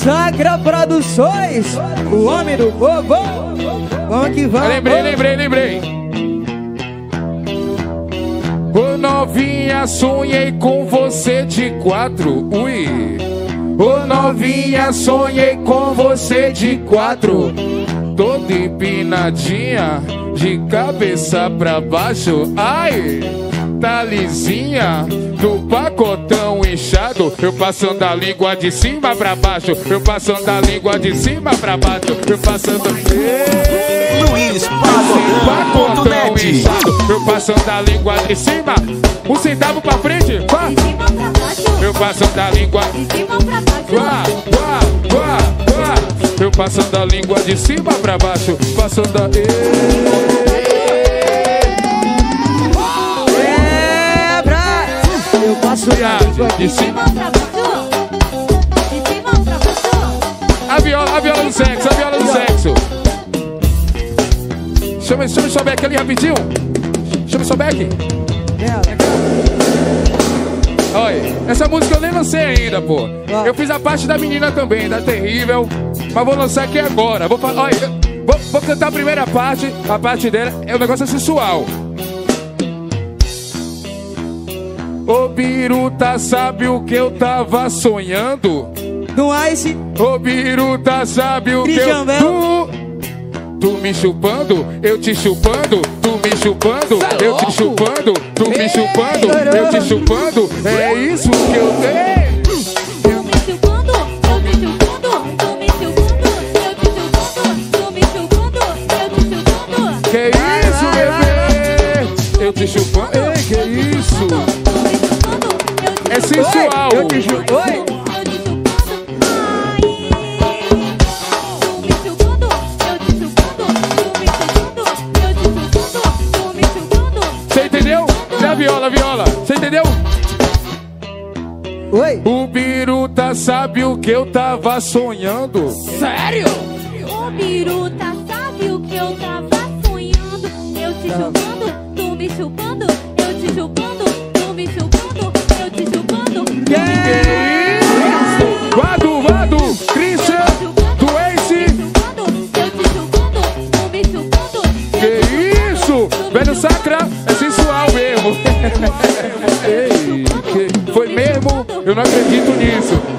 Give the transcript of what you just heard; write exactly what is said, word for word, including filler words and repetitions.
Sacra Produções, o homem do povo. Vamos que vamos. Lembrei, lembrei, lembrei. Ô novinha, sonhei com você de quatro. Ui. Ô novinha, sonhei com você de quatro. Toda empinadinha, de cabeça pra baixo. Ai, tá lisinha, do pacotão inchado. Eu passando a língua de cima pra baixo. Eu passando a língua de cima pra baixo. Eu passando... Luiz Pacotão inchado. Eu passando a língua de cima. Um centavo pra frente. Vá. Eu passando a língua de cima pra baixo. Vá, vá, vá, vá. Eu passando a língua de cima pra baixo. Passando a... É, pra... Eu passo a língua de cima pra baixo. De cima pra baixo. A viola, a viola do sexo, a viola do sexo. Chama, chama o Sobeck ali rapidinho. Chama o Sobeck. Olha, essa música eu nem lancei ainda, pô. Eu fiz a parte da menina também, da Terrível. Mas vou lançar aqui agora. Vou, olha, vou, vou cantar a primeira parte. A parte dela é um negócio sensual. Ô Biruta, sabe o que eu tava sonhando? No Ice. Ô Biruta, sabe o que eu... Tu, tu me chupando, eu te chupando. Tu me chupando, eu te chupando. Tu me chupando, eu te chupando. É isso que eu tenho. Tu me chupando, eu te chupando. Tu me chupando, eu te chupando. Tu me chupando, eu te chupando. Que isso, bebê? Eu te chupando. Ei, que isso? É sensual. Eu te chupo. Oi. Viola, viola, você entendeu? Oi. O Biruta sabe o que eu tava sonhando. Sério? O Biruta sabe o que eu tava sonhando. Eu te chupando, tu me chupando. Eu te chupando, tu me chupando. Eu te chupando. Que isso? Vado, Vado, Christian, do Ace. Eu te chupando, tu me chupando. Que isso? Velho Sacra, é sensual mesmo. Ei, que foi mesmo? Eu não acredito nisso.